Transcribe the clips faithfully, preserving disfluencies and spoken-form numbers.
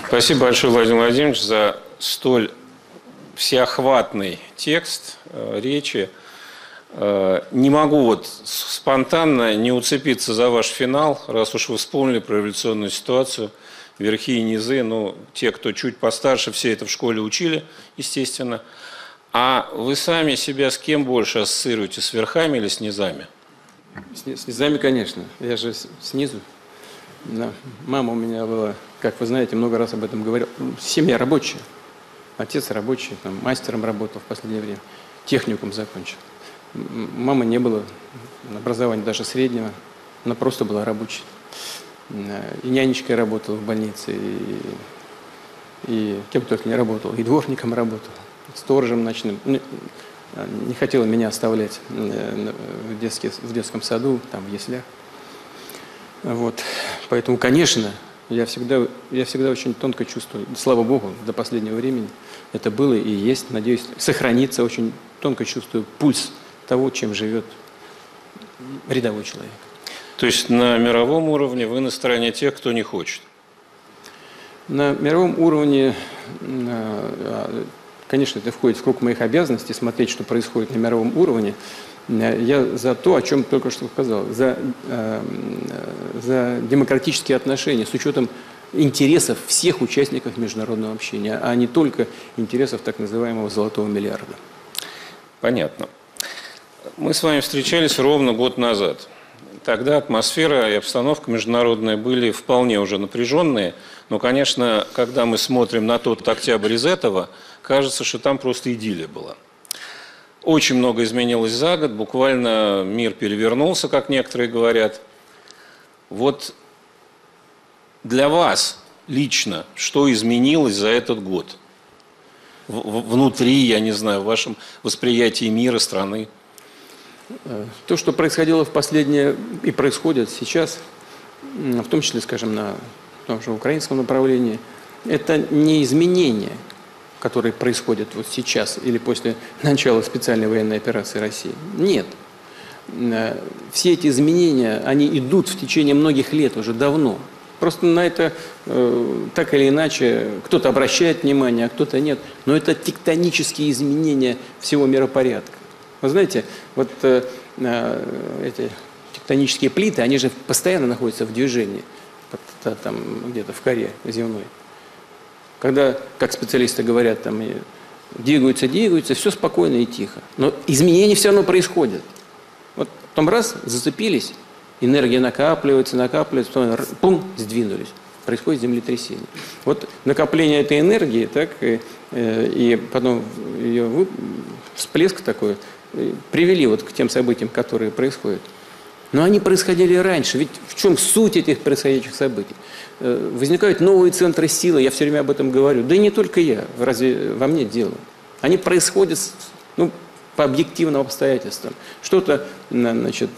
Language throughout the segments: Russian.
Спасибо большое, Владимир Владимирович, за столь всеохватный текст э, речи. Э, не могу вот спонтанно не уцепиться за ваш финал, раз уж вы вспомнили про революционную ситуацию, верхи и низы. Ну, те, кто чуть постарше, все это в школе учили, естественно. А вы сами себя с кем больше ассоциируете, с верхами или с низами? С, с низами, конечно. Я же снизу. Да. Мама у меня была, как вы знаете, много раз об этом говорил. Семья рабочая. Отец рабочий, там, мастером работал в последнее время. Техникум закончил. Мама не было образования даже среднего. Она просто была рабочей. И нянечкой работала в больнице, и, и кем только не работал, и дворником работал, сторожем ночным. Не хотела меня оставлять в, детске, в детском саду, там, в яслях. Вот. Поэтому, конечно, я всегда, я всегда очень тонко чувствую, слава Богу, до последнего времени это было и есть, надеюсь, сохранится, очень тонко чувствую пульс того, чем живет рядовой человек. То есть на мировом уровне вы на стороне тех, кто не хочет? На мировом уровне, конечно, это входит в круг моих обязанностей, смотреть, что происходит на мировом уровне. Я за то, о чем только что сказал, за, за демократические отношения с учетом интересов всех участников международного общения, а не только интересов так называемого золотого миллиарда. Понятно. Мы с вами встречались ровно год назад. Тогда атмосфера и обстановка международная были вполне уже напряженные, но, конечно, когда мы смотрим на тот октябрь из этого, кажется, что там просто идиллия была. Очень много изменилось за год, буквально мир перевернулся, как некоторые говорят. Вот для вас лично что изменилось за этот год? Внутри, я не знаю, в вашем восприятии мира, страны? То, что происходило в последнее и происходит сейчас, в том числе, скажем, на том же украинском направлении, это не изменения, которые происходят вот сейчас или после начала специальной военной операции России. Нет. Все эти изменения, они идут в течение многих лет уже давно. Просто на это э, так или иначе кто-то обращает внимание, а кто-то нет. Но это тектонические изменения всего миропорядка. Вы знаете, вот э, э, эти тектонические плиты, они же постоянно находятся в движении, там где-то в коре земной. Когда, как специалисты говорят, там двигаются, двигаются, все спокойно и тихо. Но изменения все равно происходят. Вот потом раз, зацепились, энергия накапливается, накапливается, потом пум, сдвинулись. Происходит землетрясение. Вот накопление этой энергии, так, и, и потом ее всплеск такой, привели вот к тем событиям, которые происходят. Но они происходили раньше. Ведь в чем суть этих происходящих событий? Возникают новые центры силы, я все время об этом говорю. Да и не только я, разве во мне дело? Они происходят, ну, по объективным обстоятельствам. Что-то, значит,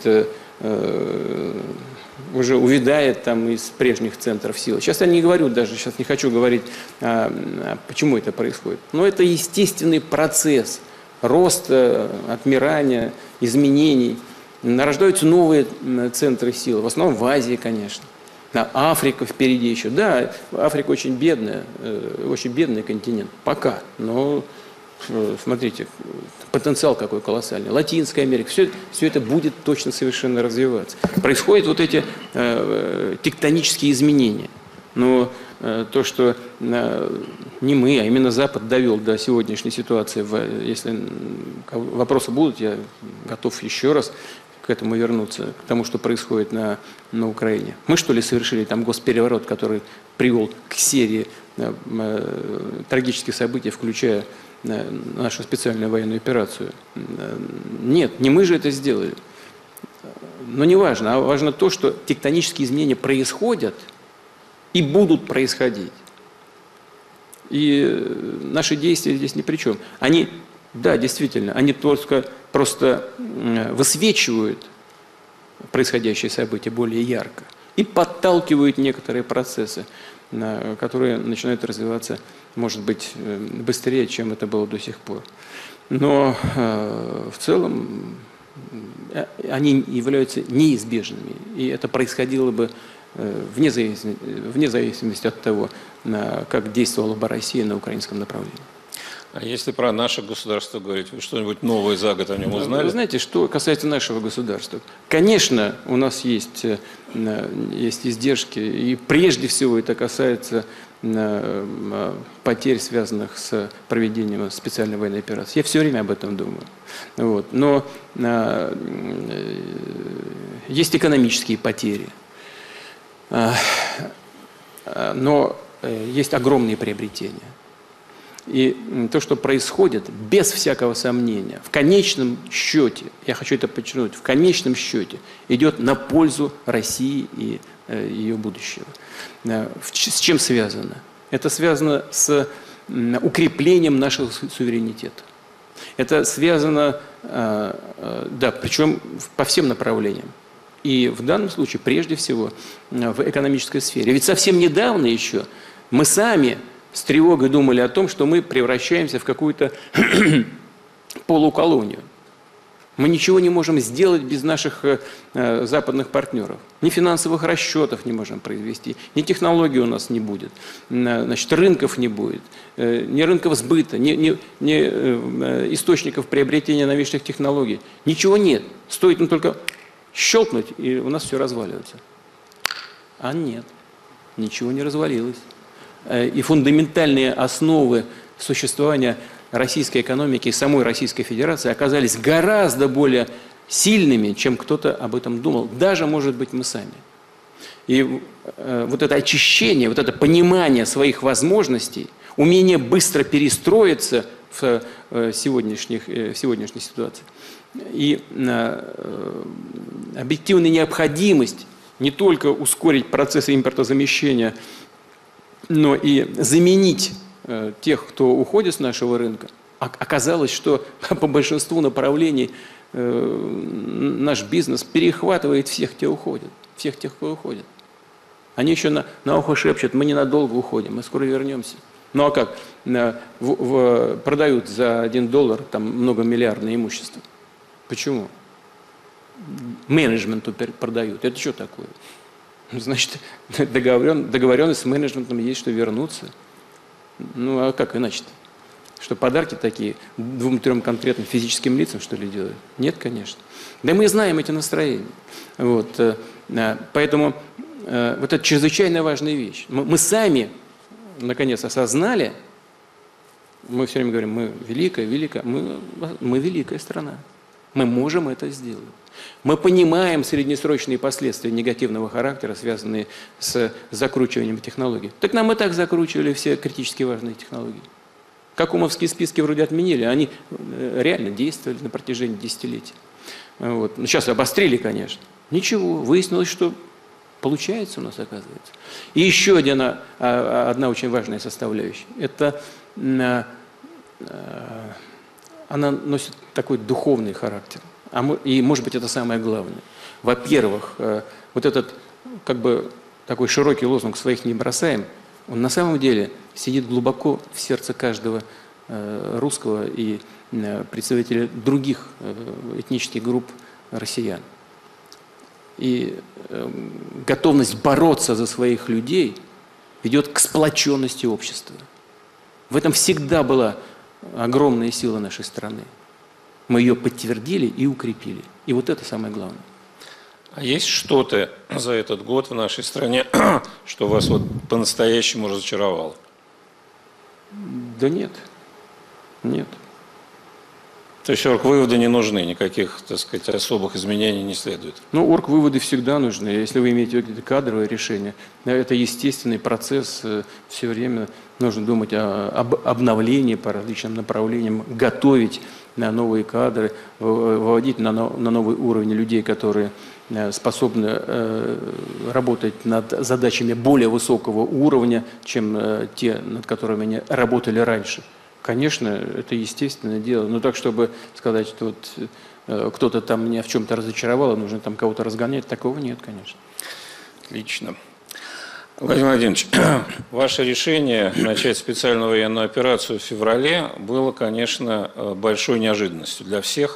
уже увядает там из прежних центров силы. Сейчас я не говорю даже, сейчас не хочу говорить, почему это происходит. Но это естественный процесс роста, отмирания, изменений. Нарождаются новые центры силы, в основном в Азии, конечно. Африка впереди еще. Да, Африка очень бедная, очень бедный континент. Пока. Но, смотрите, потенциал какой колоссальный. Латинская Америка. Все, все это будет точно совершенно развиваться. Происходят вот эти э, тектонические изменения. Но э, то, что э, не мы, а именно Запад довел до сегодняшней ситуации, в, если вопросы будут, я готов еще раз к этому вернуться, к тому, что происходит на, на Украине. Мы, что ли, совершили там госпереворот, который привел к серии э, э, трагических событий, включая э, нашу специальную военную операцию? Э, нет, не мы же это сделали. Но не важно, а важно то, что тектонические изменения происходят и будут происходить. И наши действия здесь ни при чем. Они, да, действительно, они только просто высвечивают происходящие события более ярко и подталкивают некоторые процессы, которые начинают развиваться, может быть, быстрее, чем это было до сих пор. Но в целом они являются неизбежными. И это происходило бы вне зависимости, вне зависимости от того, как действовала бы Россия на украинском направлении. А если про наше государство говорить, вы что-нибудь новое за год о нем узнали? Вы знаете, что касается нашего государства? Конечно, у нас есть, есть издержки, и прежде всего это касается потерь, связанных с проведением специальной военной операции. Я все время об этом думаю. Вот. Но есть экономические потери. Но есть огромные приобретения. И то, что происходит, без всякого сомнения, в конечном счете, я хочу это подчеркнуть, в конечном счете идет на пользу России и э, ее будущего. С чем связано? Это связано с укреплением нашего суверенитета. Это связано, э, э, да, причем по всем направлениям. И в данном случае, прежде всего, в экономической сфере. Ведь совсем недавно еще мы сами с тревогой думали о том, что мы превращаемся в какую-то полуколонию. Мы ничего не можем сделать без наших э, западных партнеров. Ни финансовых расчетов не можем произвести, ни технологий у нас не будет, значит, рынков не будет, э, ни рынков сбыта, ни, ни, ни э, источников приобретения новейших технологий. Ничего нет. Стоит нам только щелкнуть, и у нас все разваливается. А нет, ничего не развалилось. И фундаментальные основы существования российской экономики и самой Российской Федерации оказались гораздо более сильными, чем кто-то об этом думал. Даже, может быть, мы сами. И э, вот это очищение, вот это понимание своих возможностей, умение быстро перестроиться в, э, сегодняшних, э, в сегодняшней ситуации и э, объективная необходимость не только ускорить процесс импортозамещения, но и заменить э, тех, кто уходит с нашего рынка. Оказалось, что по большинству направлений э, наш бизнес перехватывает всех, кто уходит. Всех тех, кто уходит. Они еще на, на ухо шепчут: мы ненадолго уходим, мы скоро вернемся. Ну а как? В, в, продают за один доллар там многомиллиардное имущество. Почему? Менеджменту продают. Это что такое? Значит, договорен, договоренность с менеджментом есть, что вернуться. Ну, а как иначе-то? Что подарки такие двум-трем конкретным физическим лицам, что ли, делают? Нет, конечно. Да мы знаем эти настроения. Вот, поэтому вот это чрезвычайно важная вещь. Мы сами, наконец, осознали, мы все время говорим, мы великая, великая, мы, мы великая страна. Мы можем это сделать. Мы понимаем среднесрочные последствия негативного характера, связанные с закручиванием технологий. Так нам и так закручивали все критически важные технологии. Какумовские списки вроде отменили, они реально действовали на протяжении десятилетий. Вот. Ну, сейчас обострили, конечно. Ничего, выяснилось, что получается у нас, оказывается. И еще одна, одна очень важная составляющая. Это она носит такой духовный характер. И, может быть, это самое главное. Во-первых, вот этот, как бы, такой широкий лозунг «своих не бросаем», он на самом деле сидит глубоко в сердце каждого русского и представителя других этнических групп россиян. И готовность бороться за своих людей ведет к сплоченности общества. В этом всегда была огромная сила нашей страны. Мы ее подтвердили и укрепили. И вот это самое главное. А есть что-то за этот год в нашей стране, что вас вот по-настоящему разочаровало? Да нет. Нет. То есть оргвыводы не нужны, никаких, так сказать, особых изменений не следует? Ну, оргвыводы всегда нужны. Если вы имеете какие-то кадровые решения, это естественный процесс. Все время нужно думать о, об обновлении по различным направлениям, готовить на новые кадры, выводить на, на новый уровень людей, которые способны работать над задачами более высокого уровня, чем те, над которыми они работали раньше. Конечно, это естественное дело, но так, чтобы сказать, что вот кто-то там меня в чем-то разочаровал, нужно там кого-то разгонять, такого нет, конечно. Отлично. Владимир Владимирович, ваше решение начать специальную военную операцию в феврале было, конечно, большой неожиданностью для всех, в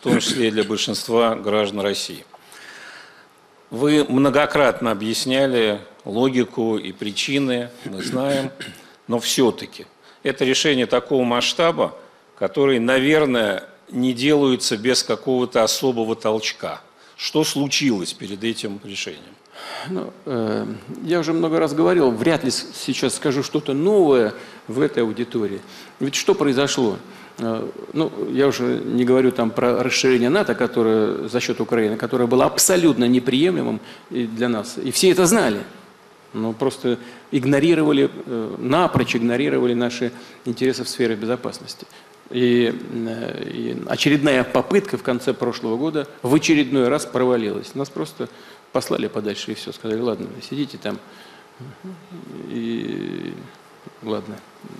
том числе и для большинства граждан России. Вы многократно объясняли логику и причины, мы знаем, но все-таки это решение такого масштаба, который, наверное, не делается без какого-то особого толчка. Что случилось перед этим решением? Ну, э, я уже много раз говорил, вряд ли сейчас скажу что-то новое в этой аудитории. Ведь что произошло? Э, ну, я уже не говорю там про расширение НАТО, которое за счет Украины, которое было абсолютно неприемлемым для нас. И все это знали. Но просто игнорировали, э, напрочь игнорировали наши интересы в сфере безопасности. И, э, и очередная попытка в конце прошлого года в очередной раз провалилась. Нас просто послали подальше и все. Сказали, ладно, сидите там. И ладно,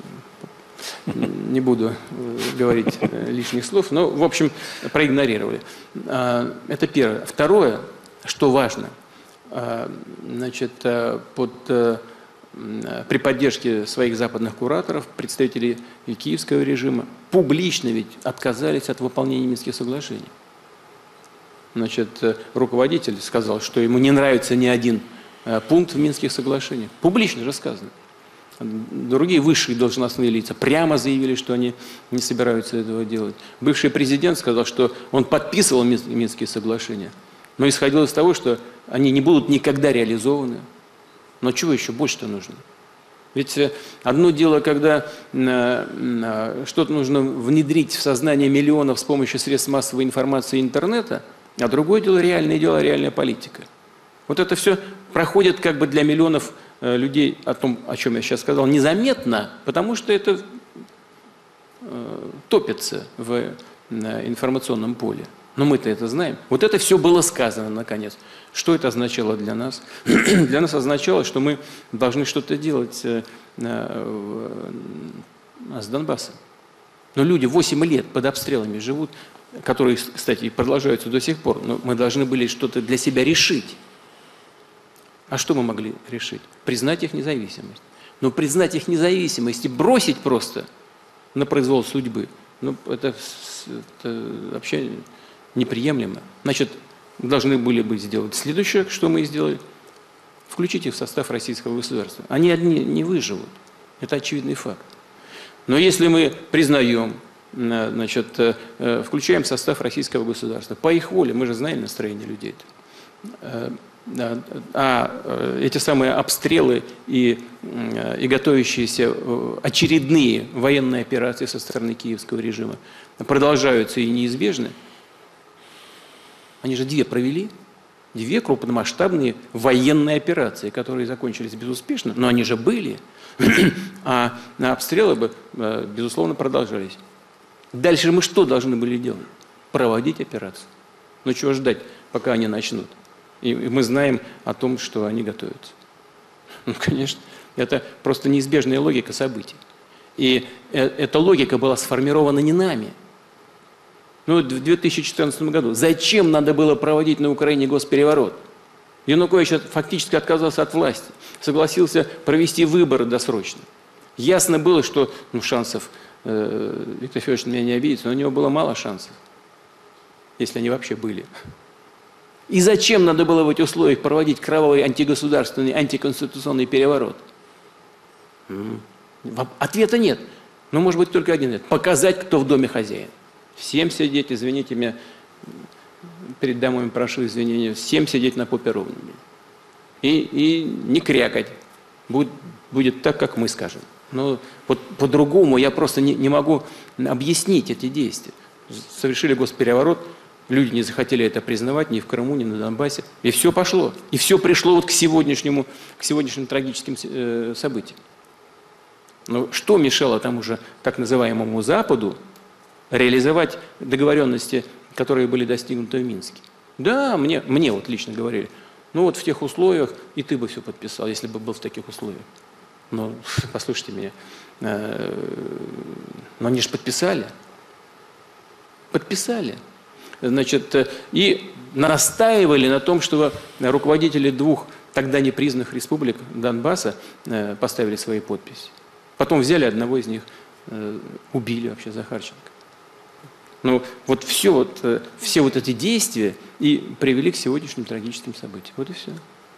не буду говорить лишних слов. Но, в общем, проигнорировали. Это первое. Второе, что важно. Значит, под, при поддержке своих западных кураторов представители киевского режима публично ведь отказались от выполнения Минских соглашений. Значит, руководитель сказал, что ему не нравится ни один пункт в Минских соглашениях. Публично же сказано. Другие высшие должностные лица прямо заявили, что они не собираются этого делать. Бывший президент сказал, что он подписывал Минские соглашения, но исходил из того, что они не будут никогда реализованы. Но чего еще больше-то нужно? Ведь одно дело, когда что-то нужно внедрить в сознание миллионов с помощью средств массовой информации и интернета, а другое дело реальное дело, реальная политика. Вот это все проходит как бы для миллионов людей, о том, о чем я сейчас сказал, незаметно, потому что это топится в информационном поле. Но мы-то это знаем. Вот это все было сказано, наконец. Что это означало для нас? Для нас означало, что мы должны что-то делать с Донбассом. Но люди восемь лет под обстрелами живут, которые, кстати, продолжаются до сих пор. Но мы должны были что-то для себя решить. А что мы могли решить? Признать их независимость. Но признать их независимость и бросить просто на произвол судьбы, ну, это, это вообще неприемлемо. Значит, должны были бы сделать следующее, что мы и сделали. Включить их в состав российского государства. Они одни не выживут. Это очевидный факт. Но если мы признаем, значит, включаем в состав российского государства, по их воле, мы же знаем настроение людей. А эти самые обстрелы и, и готовящиеся очередные военные операции со стороны киевского режима продолжаются и неизбежны. Они же две провели, две крупномасштабные военные операции, которые закончились безуспешно, но они же были, а обстрелы бы, безусловно, продолжались. Дальше мы что должны были делать? Проводить операцию. Ну чего ждать, пока они начнут? И мы знаем о том, что они готовятся. Ну, конечно, это просто неизбежная логика событий. И эта логика была сформирована не нами. Ну, в две тысячи четырнадцатом году. Зачем надо было проводить на Украине госпереворот? Янукович фактически отказался от власти, согласился провести выборы досрочно. Ясно было, что ну, шансов, э, Виктор Федорович меня не обидится, но у него было мало шансов, если они вообще были. И зачем надо было в этих условиях проводить кровавый антигосударственный, антиконституционный переворот? Ответа нет. Но может быть только один нет. Показать, кто в доме хозяин. Всем сидеть, извините меня, перед домой прошу извинения, всем сидеть на попе ровно. И, и не крякать. Будет, будет так, как мы скажем. Но вот по-другому я просто не, не могу объяснить эти действия. Совершили госпереворот, люди не захотели это признавать ни в Крыму, ни на Донбассе. И все пошло. И все пришло вот к сегодняшнему, к сегодняшним трагическим э, событиям. Но что мешало тому же так называемому Западу реализовать договоренности, которые были достигнуты в Минске? Да, мне, мне вот лично говорили, ну вот в тех условиях и ты бы все подписал, если бы был в таких условиях. Но послушайте меня, э, но они же подписали. Подписали. Значит, и настаивали на том, что руководители двух тогда непризнанных республик Донбасса э, поставили свои подписи. Потом взяли одного из них, э, убили вообще Захарченко. Но вот все вот, все вот эти действия и привели к сегодняшним трагическим событиям. Вот и все.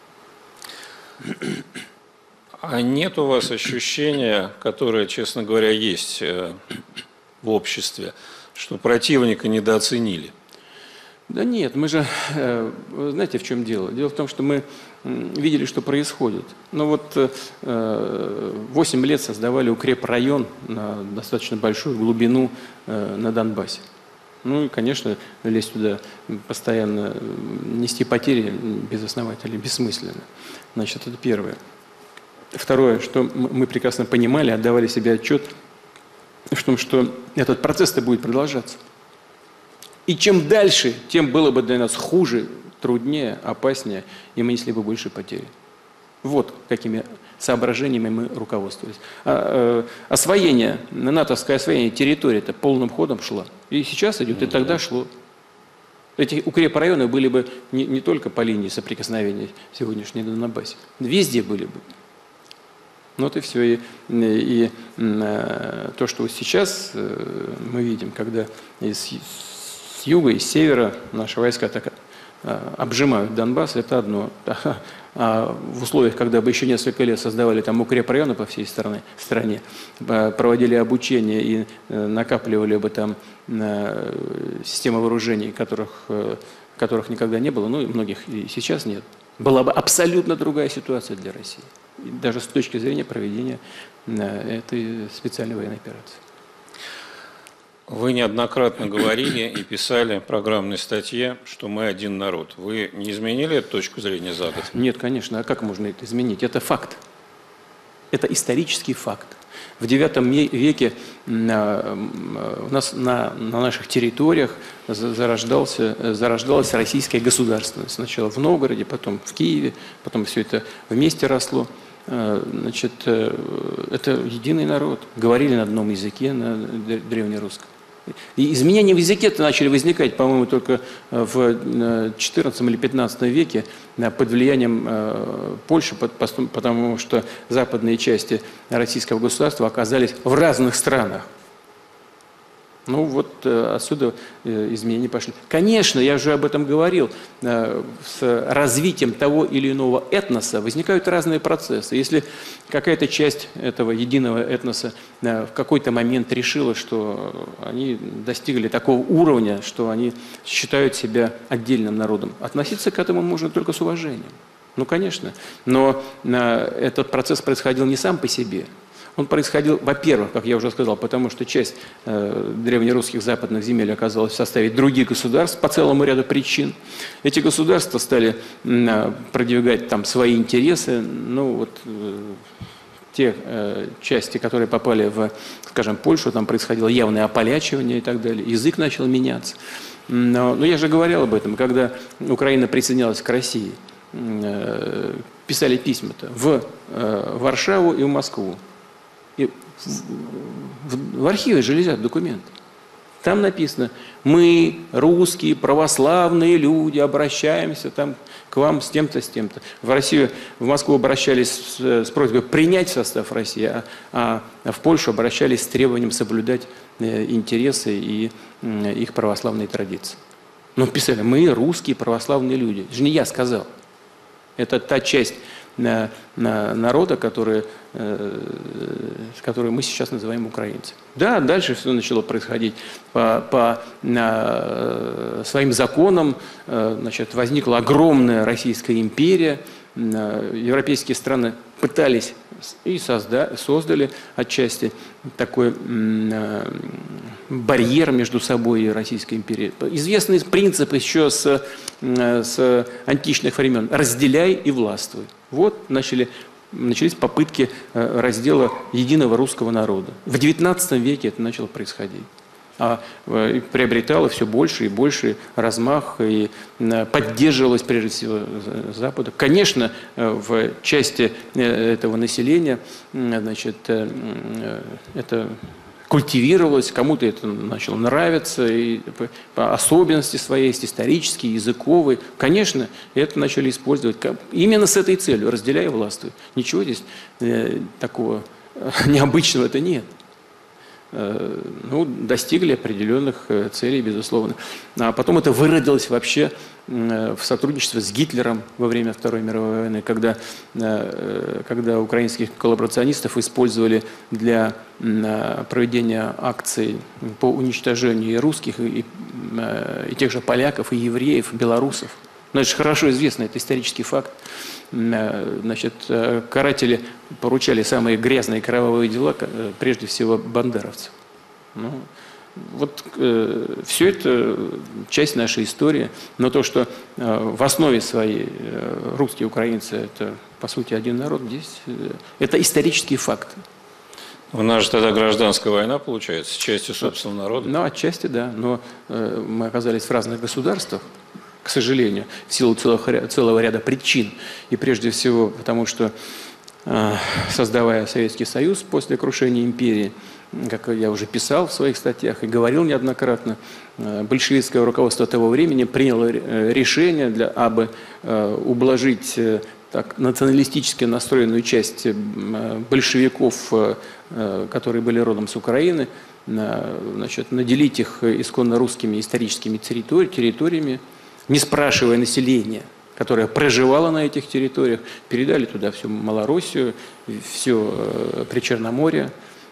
А нет у вас ощущения, которое, честно говоря, есть в обществе, что противника недооценили? Да нет, мы же, знаете, в чем дело? Дело в том, что мы видели, что происходит. Ну вот восемь лет создавали укрепрайон на достаточно большую глубину на Донбассе. Ну и, конечно, лезть туда постоянно, нести потери безосновательно, бессмысленно. Значит, это первое. Второе, что мы прекрасно понимали, отдавали себе отчет в том, что этот процесс-то будет продолжаться. И чем дальше, тем было бы для нас хуже, труднее, опаснее, и мы несли бы больше потери. Вот какими соображениями мы руководствовались. А, э, освоение, натовское освоение территории-то полным ходом шло. И сейчас идет, и тогда шло. Эти укрепрайоны были бы не, не только по линии соприкосновения сегодняшней на Донбассе. Везде были бы. Ну вот и все. И, и, и э, то, что вот сейчас э, мы видим, когда из с юга и с севера наши войска так обжимают Донбасс, это одно. А в условиях, когда бы еще несколько лет создавали там укрепрайоны по всей стране, стране, проводили обучение и накапливали бы там системы вооружений, которых, которых никогда не было, ну и многих и сейчас нет, была бы абсолютно другая ситуация для России. Даже с точки зрения проведения этой специальной военной операции. Вы неоднократно говорили и писали в программной статье, что мы один народ. Вы не изменили эту точку зрения за год? Нет, конечно. А как можно это изменить? Это факт. Это исторический факт. В девятом веке у нас на, на наших территориях зарождался, зарождалась российская государственность. Сначала в Новгороде, потом в Киеве, потом все это вместе росло. Значит, это единый народ. Говорили на одном языке, на древнерусском. И изменения в языке-то начали возникать, по-моему, только в четырнадцатом или пятнадцатом веке под влиянием Польши, потому что западные части российского государства оказались в разных странах. Ну вот отсюда изменения пошли. Конечно, я уже об этом говорил, с развитием того или иного этноса возникают разные процессы. Если какая-то часть этого единого этноса в какой-то момент решила, что они достигли такого уровня, что они считают себя отдельным народом, относиться к этому можно только с уважением. Ну, конечно, но этот процесс происходил не сам по себе. Он происходил, во-первых, как я уже сказал, потому что часть э, древнерусских западных земель оказалась в составе других государств по целому ряду причин. Эти государства стали э, продвигать там свои интересы. Ну вот э, те э, части, которые попали в, скажем, Польшу, там происходило явное ополячивание и так далее. Язык начал меняться. Но, но я же говорил об этом, когда Украина присоединялась к России, э, писали письма-то в э, Варшаву и в Москву. И в, в, в архиве же лежат документы. Там написано: мы, русские, православные люди, обращаемся там к вам с тем-то, с тем-то. В Россию, в Москву обращались с, с просьбой принять в состав России, а, а в Польшу обращались с требованием соблюдать э, интересы и э, их православные традиции. Но писали: мы, русские, православные люди. Это же не я сказал. Это та часть на, на народа, который, э, который мы сейчас называем украинцами. Да, дальше все начало происходить по, по э, своим законам. Э, значит, возникла огромная Российская империя. Э, европейские страны пытались и созда, создали отчасти такой э, барьер между собой и Российской империей. Известный принцип еще с, с античных времен: разделяй и властвуй. Вот начали, начались попытки раздела единого русского народа. В девятнадцатом веке это начало происходить. А приобретало все больше и больше размах, и поддерживалось прежде всего Западом. Конечно, в части этого населения, значит, это культивировалось, кому-то это начало нравиться, и по особенности своей, есть исторические, языковые. Конечно, это начали использовать именно с этой целью: разделяй и властвуй. Ничего здесь э, такого необычного-то нет. ну, достигли определенных целей, безусловно. А потом это выродилось вообще в сотрудничество с Гитлером во время Второй мировой войны, когда, когда украинских коллаборационистов использовали для проведения акций по уничтожению и русских, и, и тех же поляков, и евреев, и белорусов. Но это же хорошо известно, это исторический факт. Значит, каратели поручали самые грязные кровавые дела, прежде всего бандеровцев. Ну, вот э, все это часть нашей истории, но то, что э, в основе своей э, русские украинцы это по сути один народ, здесь э, это исторический факт. У нас же тогда гражданская война получается, частью собственного народа. Ну, отчасти да, но э, мы оказались в разных государствах, к сожалению, в силу целого, целого ряда причин. И прежде всего потому, что э, создавая Советский Союз после крушения империи, как я уже писал в своих статьях и говорил неоднократно, большевистское руководство того времени приняло решение, для, абы ублажить так, националистически настроенную часть большевиков, которые были родом с Украины, значит, наделить их исконно русскими историческими территориями, не спрашивая населения, которое проживало на этих территориях, передали туда всю Малороссию, все Причерноморье,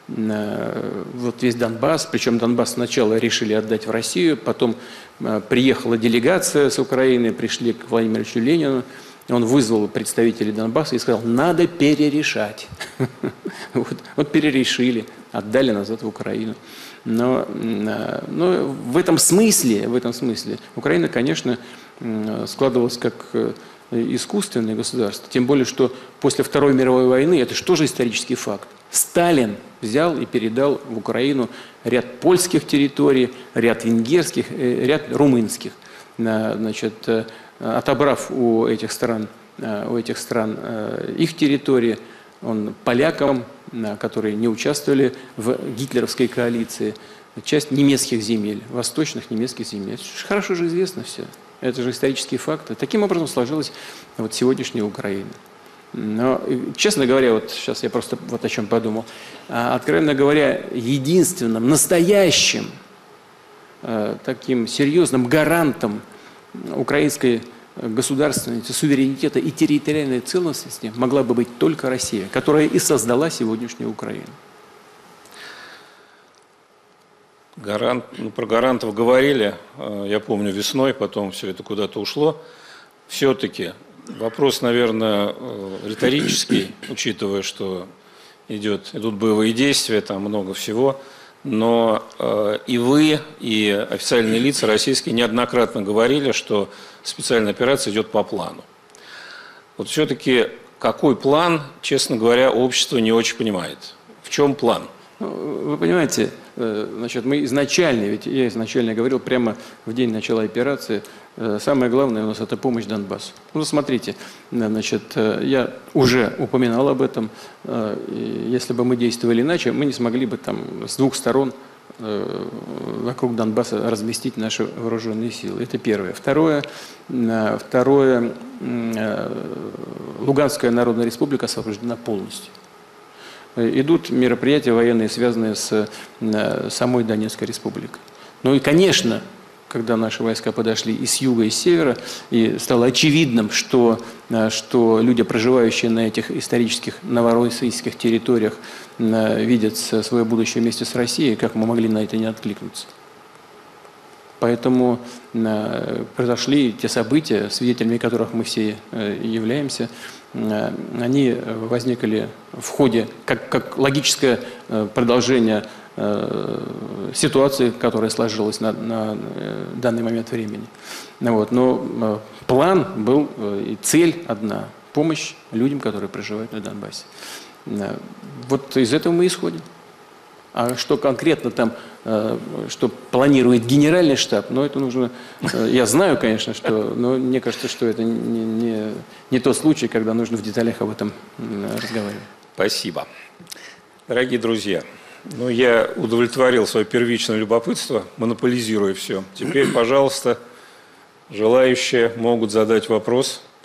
вот весь Донбасс, причем Донбасс сначала решили отдать в Россию, потом приехала делегация с Украины, пришли к Владимиру Ильичу Ленину, он вызвал представителей Донбасса и сказал, надо перерешать. Вот, вот перерешили, отдали назад в Украину. Но, но в этом смысле, в этом смысле Украина, конечно, складывалась как искусственное государство, тем более, что после Второй мировой войны, это же тоже исторический факт, Сталин взял и передал в Украину ряд польских территорий, ряд венгерских, ряд румынских. Значит, отобрав у этих стран, у этих стран их территории, он полякам, которые не участвовали в гитлеровской коалиции, часть немецких земель, восточных немецких земель. Хорошо же известно все. Это же исторические факты. Таким образом сложилась вот сегодняшняя Украина. Но, честно говоря, вот сейчас я просто вот о чем подумал. Откровенно говоря, единственным, настоящим, таким серьезным гарантом украинской государственности, суверенитета и территориальной целостности могла бы быть только Россия, которая и создала сегодняшнюю Украину. Гарант, ну, про гарантов говорили, я помню, весной, потом все это куда-то ушло. Все-таки вопрос, наверное, риторический, учитывая, что идет, идут боевые действия, там много всего. Но э, и вы, и официальные лица российские неоднократно говорили, что специальная операция идет по плану. Вот все-таки какой план, честно говоря, общество не очень понимает. В чем план? Вы понимаете, значит, мы изначально, ведь я изначально говорил прямо в день начала операции, самое главное у нас это помощь Донбассу. Ну, смотрите, значит, я уже упоминал об этом. Если бы мы действовали иначе, мы не смогли бы там с двух сторон вокруг Донбасса разместить наши вооруженные силы. Это первое. Второе, второе, Луганская Народная Республика освобождена полностью. Идут мероприятия военные, связанные с самой Донецкой республикой. Ну и, конечно, когда наши войска подошли и с юга, и с севера, и стало очевидным, что, что люди, проживающие на этих исторических новороссийских территориях, видят свое будущее вместе с Россией, как мы могли на это не откликнуться? Поэтому произошли те события, свидетелями которых мы все являемся. Они возникли в ходе, как, как логическое продолжение ситуации, которая сложилась на, на данный момент времени. Вот. Но план был и цель одна – помощь людям, которые проживают на Донбассе. Вот из этого мы исходим. А что конкретно там, что планирует генеральный штаб, ну, это нужно... Я знаю, конечно, что... Но мне кажется, что это не, не, не тот случай, когда нужно в деталях об этом разговаривать. Спасибо. Дорогие друзья, ну, я удовлетворил свое первичное любопытство, монополизируя все. Теперь, пожалуйста, желающие могут задать вопрос.